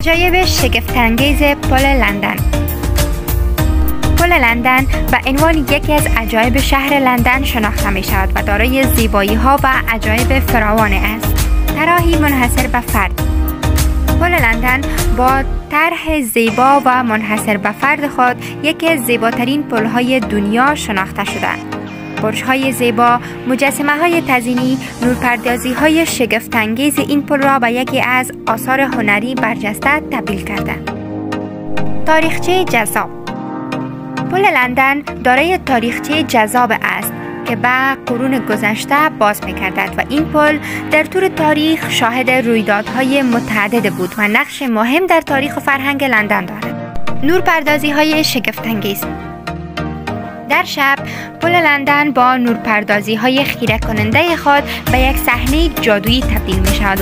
عجایب شگفت‌انگیز پل لندن. پل لندن به عنوان یکی از عجایب شهر لندن شناخته می شود و دارای زیبایی ها و عجایب فراوان است. طراحی منحصر به فرد. پل لندن با طرح زیبا و منحصر به فرد خود یکی از زیباترین پل‌های دنیا شناخته شده. برج‌های زیبا، مجسمه‌های تزئینی، نورپردازی‌های شگفت‌انگیز این پل را به یکی از آثار هنری برجسته تبدیل کرده. تاریخچه جذاب. پل لندن دارای تاریخچه جذاب است که به قرون گذشته باز می‌گردد و این پل در طول تاریخ شاهد رویدادهای متعدد بود و نقش مهم در تاریخ و فرهنگ لندن دارد. نورپردازی‌های شگفت‌انگیز. در شب، پل لندن با نورپردازی‌های خیره کننده خود به یک صحنه جادویی تبدیل می‌شود.